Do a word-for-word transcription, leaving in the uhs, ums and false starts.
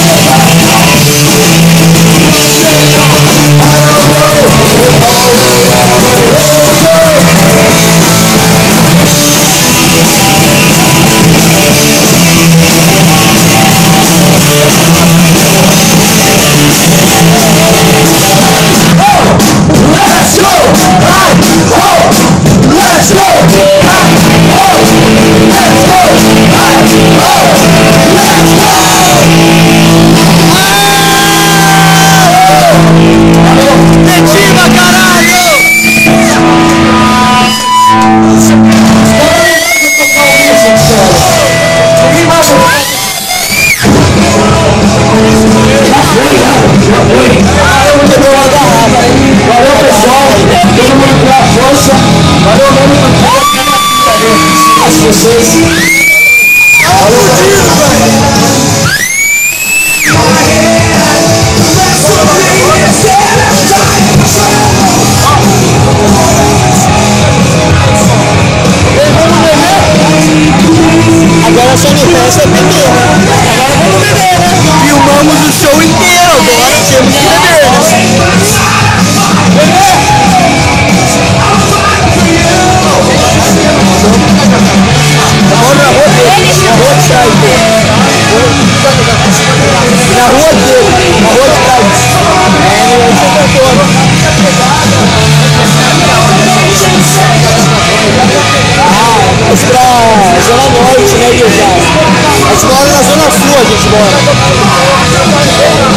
Agora só me resta beber, né? Agora vamos beber, né? Filmamos o show inteiro, agora temos que beber, né? Vamos na rua dele, na rua de trás dele. Na rua dele, na rua de trás. É, no Santa Ah, mas pra Zona Norte, né, Guilherme? A gente mora na Zona Sul, a gente mora.